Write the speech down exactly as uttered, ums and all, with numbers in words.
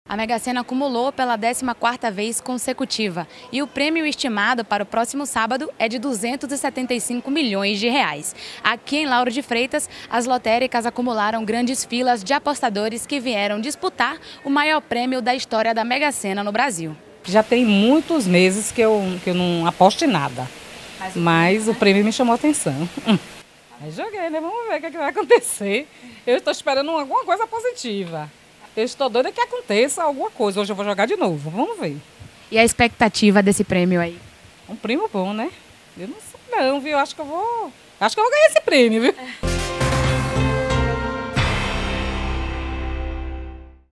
A Mega Sena acumulou pela décima quarta vez consecutiva e o prêmio estimado para o próximo sábado é de duzentos e setenta e cinco milhões de reais. Aqui em Lauro de Freitas, as lotéricas acumularam grandes filas de apostadores que vieram disputar o maior prêmio da história da Mega Sena no Brasil. Já tem muitos meses que eu, que eu não aposto em nada, mas, mas o prêmio me chamou a atenção. Aí joguei, né? Vamos ver o que, é que vai acontecer. Eu estou esperando alguma coisa positiva. Eu estou doida que aconteça alguma coisa. Hoje eu vou jogar de novo, vamos ver. E a expectativa desse prêmio aí? Um prêmio bom, né? Eu não sei não, viu? Acho que eu vou, acho que eu vou ganhar esse prêmio, viu?